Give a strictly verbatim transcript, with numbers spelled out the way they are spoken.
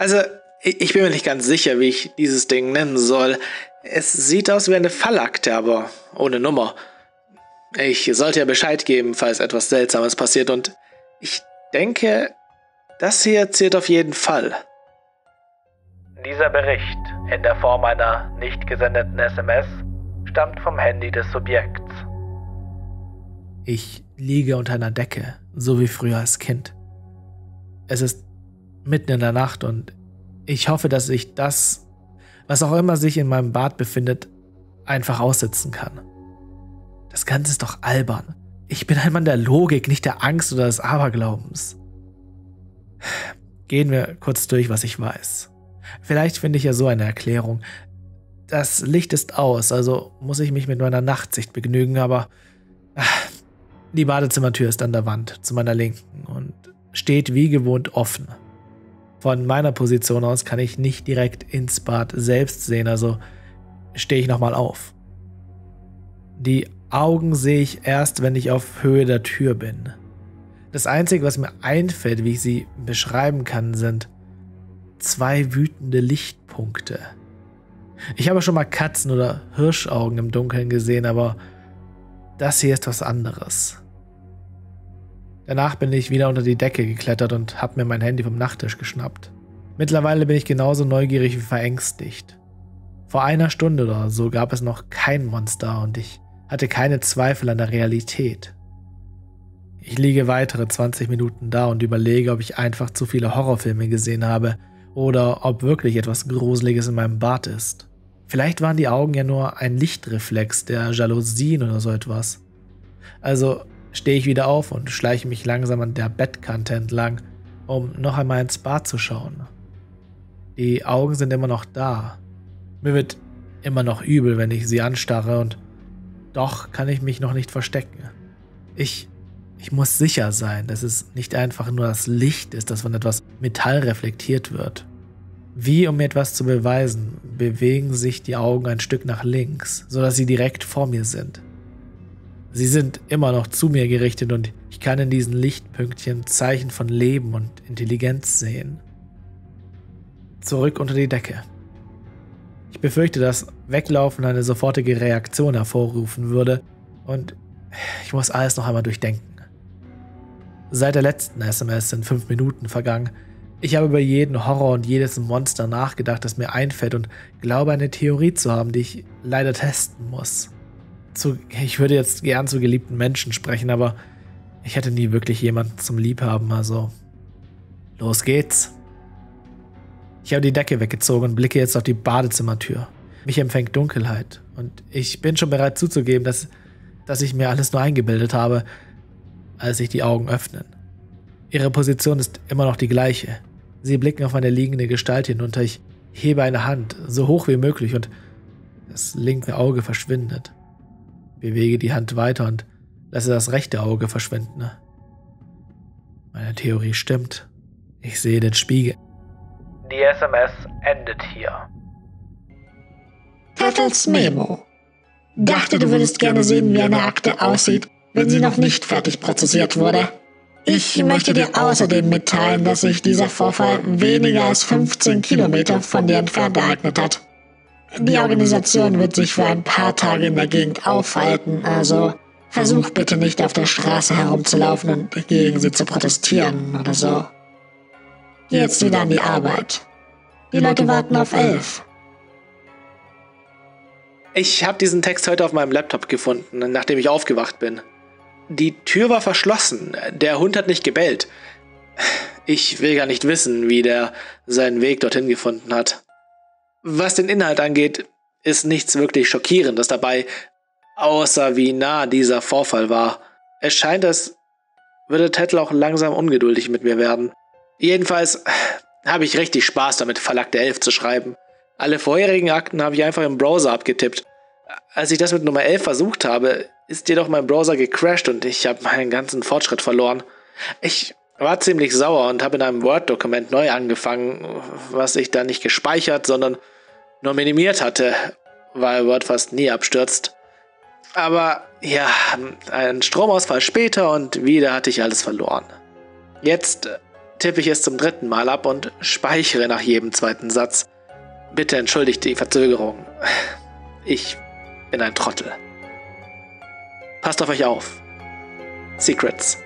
Also, ich bin mir nicht ganz sicher, wie ich dieses Ding nennen soll. Es sieht aus wie eine Fallakte, aber ohne Nummer. Ich sollte ja Bescheid geben, falls etwas Seltsames passiert, und ich denke, das hier zählt auf jeden Fall. Dieser Bericht in der Form einer nicht gesendeten S M S stammt vom Handy des Subjekts. Ich liege unter einer Decke, so wie früher als Kind. Es ist mitten in der Nacht und ich hoffe, dass ich das, was auch immer sich in meinem Bad befindet, einfach aussitzen kann. Das Ganze ist doch albern. Ich bin ein Mann der Logik, nicht der Angst oder des Aberglaubens. Gehen wir kurz durch, was ich weiß. Vielleicht finde ich ja so eine Erklärung. Das Licht ist aus, also muss ich mich mit meiner Nachtsicht begnügen, aber ach, die Badezimmertür ist an der Wand zu meiner Linken und steht wie gewohnt offen. Von meiner Position aus kann ich nicht direkt ins Bad selbst sehen, also stehe ich nochmal auf. Die Augen sehe ich erst, wenn ich auf Höhe der Tür bin. Das Einzige, was mir einfällt, wie ich sie beschreiben kann, sind zwei wütende Lichtpunkte. Ich habe schon mal Katzen- oder Hirschaugen im Dunkeln gesehen, aber das hier ist was anderes. Danach bin ich wieder unter die Decke geklettert und habe mir mein Handy vom Nachttisch geschnappt. Mittlerweile bin ich genauso neugierig wie verängstigt. Vor einer Stunde oder so gab es noch kein Monster und ich hatte keine Zweifel an der Realität. Ich liege weitere zwanzig Minuten da und überlege, ob ich einfach zu viele Horrorfilme gesehen habe oder ob wirklich etwas Gruseliges in meinem Bad ist. Vielleicht waren die Augen ja nur ein Lichtreflex der Jalousien oder so etwas. Also stehe ich wieder auf und schleiche mich langsam an der Bettkante entlang, um noch einmal ins Bad zu schauen. Die Augen sind immer noch da. Mir wird immer noch übel, wenn ich sie anstarre, und doch kann ich mich noch nicht verstecken. Ich, ich muss sicher sein, dass es nicht einfach nur das Licht ist, das von etwas Metall reflektiert wird. Wie um mir etwas zu beweisen, bewegen sich die Augen ein Stück nach links, sodass sie direkt vor mir sind. Sie sind immer noch zu mir gerichtet und ich kann in diesen Lichtpünktchen Zeichen von Leben und Intelligenz sehen. Zurück unter die Decke. Ich befürchte, dass Weglaufen eine sofortige Reaktion hervorrufen würde und ich muss alles noch einmal durchdenken. Seit der letzten S M S sind fünf Minuten vergangen. Ich habe über jeden Horror und jedes Monster nachgedacht, das mir einfällt, und glaube, eine Theorie zu haben, die ich leider testen muss. Zu, ich würde jetzt gern zu geliebten Menschen sprechen, aber ich hatte nie wirklich jemanden zum Liebhaben, also los geht's. Ich habe die Decke weggezogen und blicke jetzt auf die Badezimmertür. Mich empfängt Dunkelheit und ich bin schon bereit zuzugeben, dass, dass ich mir alles nur eingebildet habe, als sich die Augen öffnen. Ihre Position ist immer noch die gleiche. Sie blicken auf meine liegende Gestalt hinunter. Ich hebe eine Hand, so hoch wie möglich, und das linke Auge verschwindet. Bewege die Hand weiter und lasse das rechte Auge verschwinden. Meine Theorie stimmt. Ich sehe den Spiegel. Die S M S endet hier. Turtles Memo. Dachte, du würdest gerne sehen, wie eine Akte aussieht, wenn sie noch nicht fertig prozessiert wurde. Ich möchte dir außerdem mitteilen, dass sich dieser Vorfall weniger als fünfzehn Kilometer von dir entfernt ereignet hat. Die Organisation wird sich für ein paar Tage in der Gegend aufhalten, also versuch bitte nicht auf der Straße herumzulaufen und gegen sie zu protestieren oder so. Geh jetzt wieder an die Arbeit. Die Leute warten auf elf. Ich habe diesen Text heute auf meinem Laptop gefunden, nachdem ich aufgewacht bin. Die Tür war verschlossen, der Hund hat nicht gebellt. Ich will gar nicht wissen, wie der seinen Weg dorthin gefunden hat. Was den Inhalt angeht, ist nichts wirklich Schockierendes dabei, außer wie nah dieser Vorfall war. Es scheint, als würde Tettle auch langsam ungeduldig mit mir werden. Jedenfalls habe ich richtig Spaß damit, Fallakte elf zu schreiben. Alle vorherigen Akten habe ich einfach im Browser abgetippt. Als ich das mit Nummer elf versucht habe, ist jedoch mein Browser gecrashed und ich habe meinen ganzen Fortschritt verloren. Ich war ziemlich sauer und habe in einem Word-Dokument neu angefangen, was ich dann nicht gespeichert, sondern nur minimiert hatte, weil Word fast nie abstürzt. Aber ja, ein Stromausfall später und wieder hatte ich alles verloren. Jetzt tippe ich es zum dritten Mal ab und speichere nach jedem zweiten Satz. Bitte entschuldigt die Verzögerung. Ich bin ein Trottel. Passt auf euch auf. Secrets.